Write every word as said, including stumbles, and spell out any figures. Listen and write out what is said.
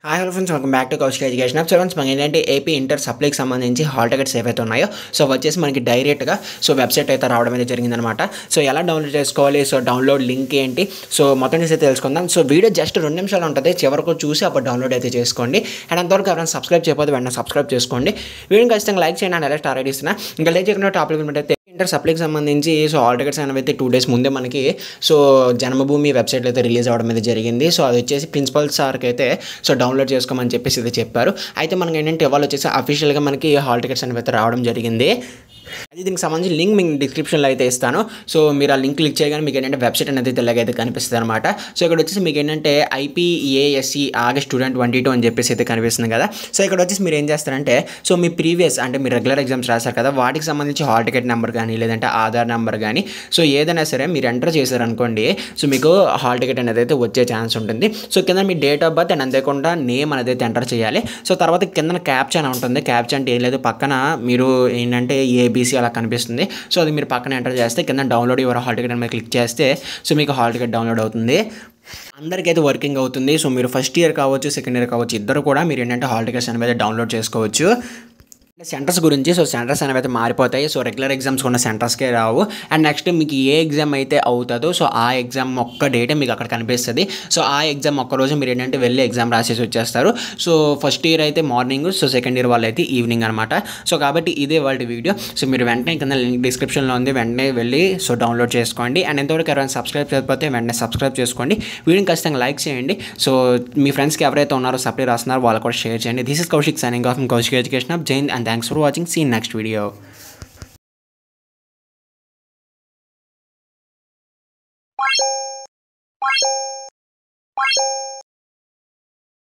Hi hello friends, welcome back to Kaushik education. So friends, మనకి ఏంటంటే AP inter సప్లీకి సంబంధించి hall tickets ఏవైతే ఉన్నాయో సో వచ్చేసి మనకి డైరెక్ట్గా సో వెబ్సైట్ అయితే రావడం అయితే జరిగిందనమాట. సో ఎలా డౌన్లోడ్ చేసుకోవాలి, సో డౌన్లోడ్ లింక్ ఏంటి, సో మొత్తం అయితే తెలుసుకుందాం. సో వీడియో జస్ట్ రెండు నిమిషాలు ఉంటుంది, చివరకు చూసి అప్పుడు డౌన్లోడ్ అయితే చేసుకోండి. అండ్ అంతవరకు ఎవరైనా సబ్స్క్రైబ్ చేయకపోతే వెంటనే సబ్స్క్రైబ్ చేసుకోండి. వీడియోని ఖచ్చితంగా లైక్ చేయండి. అండ్ ఎలా స్టార్ట్ ఇస్తున్నా ఇంకా లేట్ చేయకుండా టాపిక్ అయితే ఇంటర్ సప్లీకి సంబంధించి సో హాల్ టికెట్స్ అనేవి అయితే టూ డేస్ ముందే మనకి సో జన్మభూమి వెబ్సైట్లో అయితే రిలీజ్ అవ్వడం అయితే జరిగింది. సో అది వచ్చేసి ప్రిన్సిపల్ సార్కి అయితే సో డౌన్లోడ్ చేసుకోమని చెప్పేసి అయితే చెప్పారు. అయితే మనకి ఏంటంటే ఇవాళ వచ్చేసి అఫీషియల్గా మనకి హాల్ టికెట్స్ అనేవి అయితే రావడం జరిగింది. అది దీనికి సంబంధించి లింక్ మీకు డిస్క్రిప్షన్లో అయితే ఇస్తాను. సో మీరు ఆ లింక్ క్లిక్ చేయగానే మీకు ఏంటంటే వెబ్సైట్ అనేది తెల్లగైతే కనిపిస్తుంది అనమాట. సో ఇక్కడ వచ్చేసి మీకు ఏంటంటే IPASC August student twenty two అని చెప్పేసి అయితే కనిపిస్తుంది కదా. సో ఇక్కడ వచ్చేసి మీరు ఏం చేస్తారంటే సో మీ ప్రీవియస్ అంటే మీరు రెగ్యులర్ ఎగ్జామ్స్ రాశారు కదా, వాటికి సంబంధించి హాల్ టికెట్ నెంబర్ కానీ లేదంటే ఆధార్ నెంబర్ కానీ సో ఏదైనా సరే మీరు ఎంటర్ చేశారనుకోండి, సో మీకు హాల్ టికెట్ అనేది అయితే వచ్చే ఛాన్స్ ఉంటుంది. సో కింద మీ డేట్ ఆఫ్ బర్త్ అండ్ అంతేకాకుండా నేమ్ అనేది అయితే ఎంటర్ చేయాలి. సో తర్వాత కింద క్యాప్చా అని ఉంటుంది. క్యాప్చా అంటే ఏం లేదు, పక్కన మీరు ఏంటంటే ఏబీసీ అలా కనిపిస్తుంది. సో అది మీరు పక్కన ఎంటర్ చేస్తే కింద డౌన్లోడ్ యువర్ హాల్ టికెట్ అని మీరు క్లిక్ చేస్తే సో మీకు హాల్ టికెట్ డౌన్లోడ్ అవుతుంది. అందరికైతే వర్కింగ్ అవుతుంది. సో మీరు ఫస్ట్ ఇయర్ కావచ్చు, సెకండ్ ఇయర్ కావచ్చు, ఇద్దరు కూడా మీరు ఏంటంటే హాల్ టికెట్స్ అనేది డౌన్లోడ్ చేసుకోవచ్చు. సెంటర్స్ గురించి సో సెంటర్స్ అనేవి అయితే మారిపోతాయి. సో రెగ్యులర్ ఎగ్జామ్స్ ఉన్న సెంటర్స్కే రావు. అండ్ నెక్స్ట్ మీకు ఏ ఎగ్జామ్ అయితే అవుతుందో సో ఆ ఎగ్జామ్ ఒక్క డేటే మీకు అక్కడ కనిపిస్తుంది. సో ఆ ఎగ్జామ్ ఒక్క రోజు మీరు ఏంటంటే వెళ్ళి ఎగ్జామ్ రాసేసి వచ్చేస్తారు. సో ఫస్ట్ ఇయర్ అయితే మార్నింగ్, సో సెకండ్ ఇయర్ వాళ్ళు అయితే ఈవినింగ్ అనమాట. సో కాబట్టి ఇదే వాళ్ళ వీడియో. సో మీరు వెంటనే కింద లింక్ డిస్క్రిప్షన్లో ఉంది, వెంటనే వెళ్ళి సో డౌన్లోడ్ చేసుకోండి. అండ్ ఎంతవరకు ఎవరైనా సబ్స్క్రైబ్ చేయకపోతే వెంటనే సబ్స్క్రైబ్ చేసుకోండి. వీడియోని ఖచ్చితంగా లైక్ చేయండి. సో మీ ఫ్రెండ్స్కి ఎవరైతే ఉన్నారో సప్లై రాస్తున్నారో వాళ్ళు కూడా షేర్ చేయండి. This is Kaushik signing off Kaushik education. జై హింద్ and thanks for watching. See you in next video.